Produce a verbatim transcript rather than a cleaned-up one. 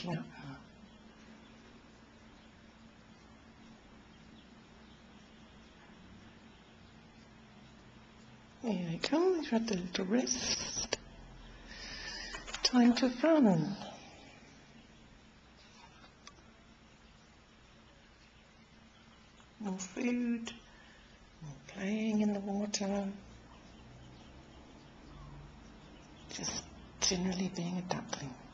looking at her. Here we go, we've had the little rest. Time to run. More food, more playing in the water. Just generally being a duckling.